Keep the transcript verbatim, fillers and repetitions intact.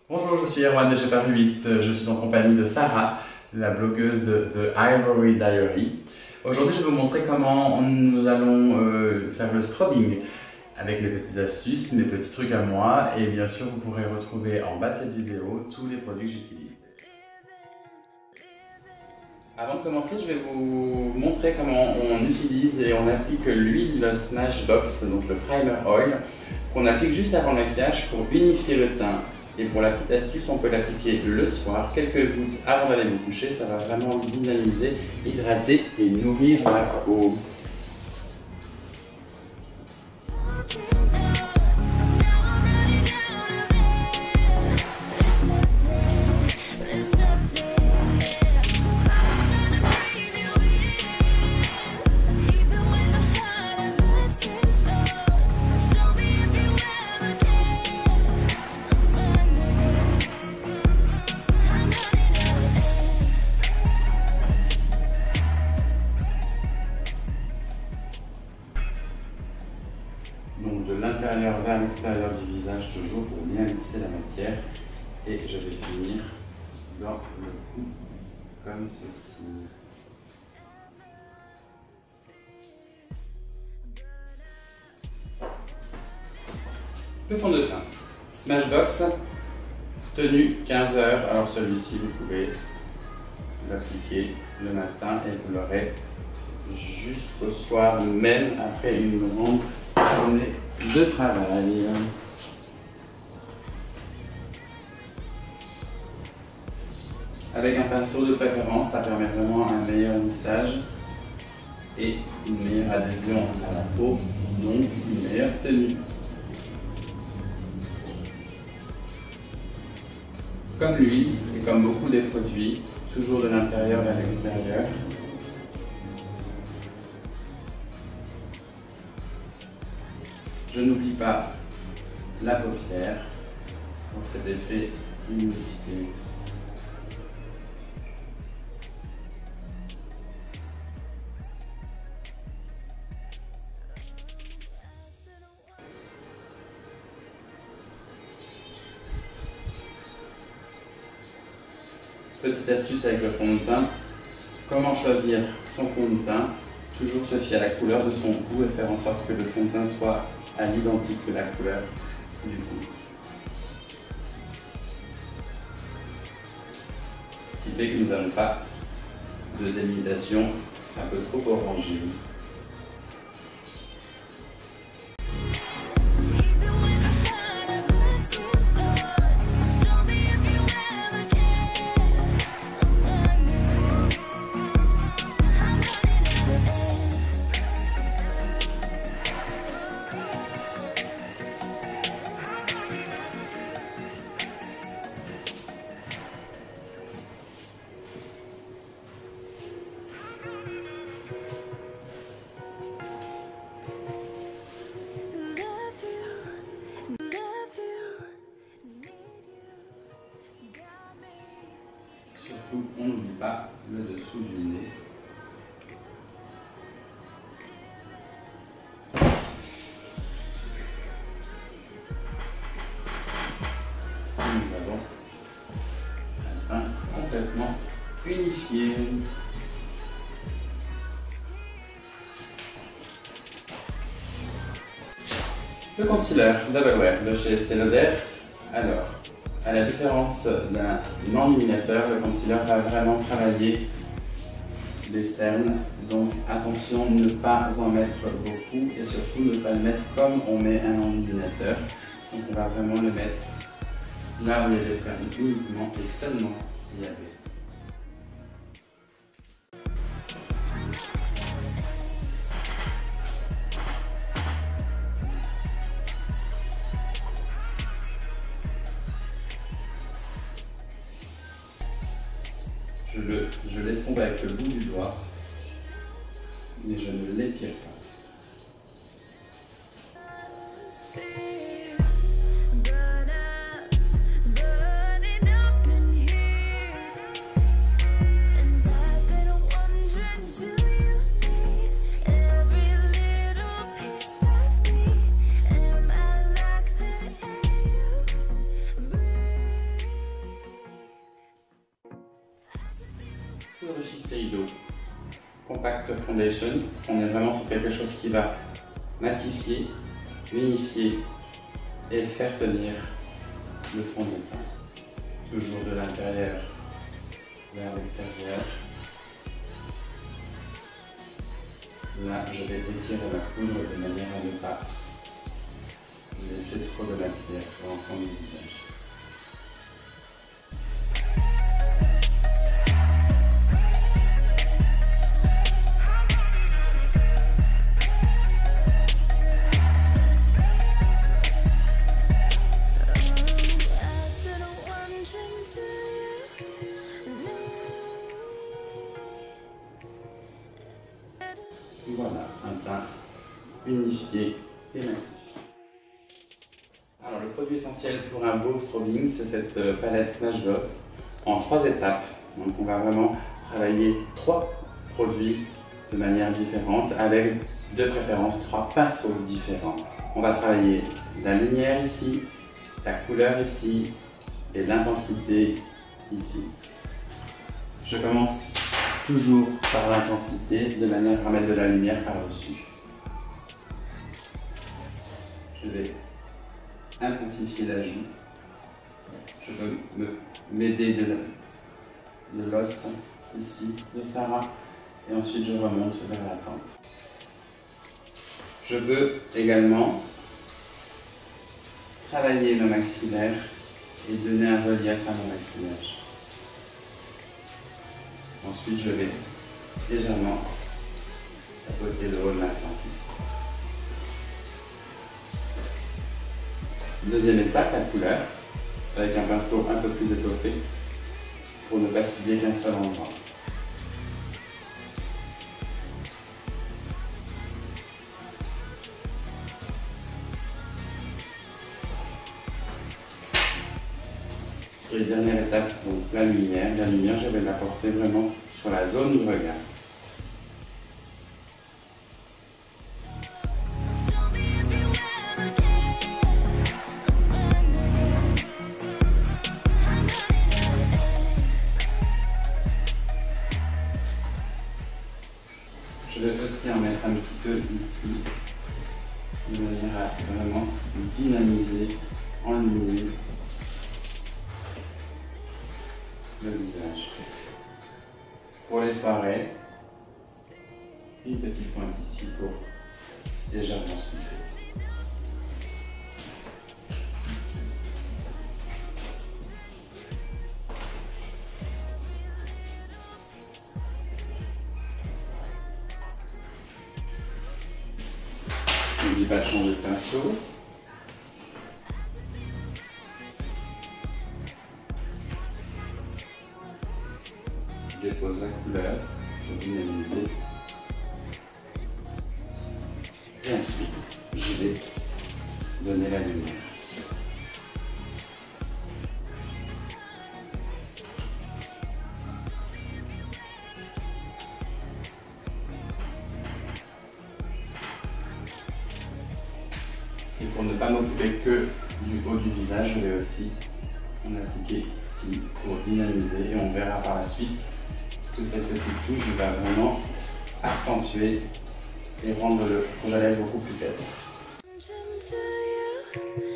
Bonjour, je suis Erwan de chez Paris huit. Je suis en compagnie de Sarah, la blogueuse de, de Ivory Diary. Aujourd'hui, je vais vous montrer comment nous allons euh, faire le strobing avec mes petites astuces, mes petits trucs à moi. Et bien sûr, vous pourrez retrouver en bas de cette vidéo tous les produits que j'utilise. Avant de commencer, je vais vous montrer comment on utilise et on applique l'huile Smashbox, donc le primer oil, qu'on applique juste avant le maquillage pour unifier le teint. Et pour la petite astuce, on peut l'appliquer le soir, quelques gouttes avant d'aller vous coucher. Ça va vraiment dynamiser, hydrater et nourrir la peau. Donc de l'intérieur vers l'extérieur du visage toujours pour bien lisser la matière, et je vais finir dans le cou comme ceci. Le fond de teint Smashbox, tenue quinze heures. Alors celui-ci vous pouvez l'appliquer le matin et vous l'aurez jusqu'au soir même après une grande journée de travail. Avec un pinceau de préférence, ça permet vraiment un meilleur lissage et une meilleure adhésion à la peau, donc une meilleure tenue. Comme l'huile et comme beaucoup des produits, toujours de l'intérieur vers l'extérieur. Je n'oublie pas la paupière pour cet effet humidité. Petite astuce avec le fond de teint. Comment choisir son fond de teint? Toujours se fier à la couleur de son cou et faire en sorte que le fond de teint soit à l'identique de la couleur du cou. Ce qui fait que nous n'avons pas de délimitation un peu trop orangée. Surtout, on n'oublie pas le dessous du nez. Nous avons un teint complètement unifié. Le concealer Double Wear de chez Estée Lauder. Alors, à la différence d'un enluminateur, le concealer va vraiment travailler les cernes. Donc attention, ne pas en mettre beaucoup et surtout ne pas le mettre comme on met un enluminateur. Donc on va vraiment le mettre là où il y a les cernes uniquement et seulement s'il y a besoin. Je, le, je laisse tomber avec le bout du doigt, mais je ne l'étire pas. Shiseido Compact Foundation. On est vraiment sur quelque chose qui va matifier, unifier et faire tenir le fond de teint. Toujours de l'intérieur vers l'extérieur. Là, je vais étirer ma poudre de manière à ne pas laisser trop de matière sur l'ensemble du visage. Voilà, un teint unifié et massif. Alors le produit essentiel pour un beau strobing, c'est cette palette Smashbox en trois étapes. Donc on va vraiment travailler trois produits de manière différente avec de préférence trois pinceaux différents. On va travailler la lumière ici, la couleur ici et l'intensité ici. Je commence toujours par l'intensité, de manière à mettre de la lumière par-dessus. Je vais intensifier la joue. Je veux m'aider de l'os ici, de Sarah, et ensuite je remonte vers la tempe. Je veux également travailler mon maxillaire et donner un relief à mon maquillage. Ensuite, je vais légèrement tapoter le haut de ma tempe ici. Deuxième étape, la couleur, avec un pinceau un peu plus étoffé pour ne pas cibler qu'un seul endroit. Et dernière étape, donc la lumière. La lumière, je vais l'apporter vraiment sur la zone du regard. Je vais aussi en mettre un petit peu ici, de manière à vraiment dynamiser, enlumer le visage. Pour les soirées, une petite pointe ici pour légèrement sculpter. N'oublie pas de changer de pinceau. Je dépose la couleur pour dynamiser. Et ensuite, je vais donner la lumière. Et pour ne pas m'occuper que du haut du visage, je vais aussi en appliquer ici pour dynamiser et on verra par la suite que cette petite touche va vraiment accentuer et rendre le rouge à lèvres beaucoup plus bête.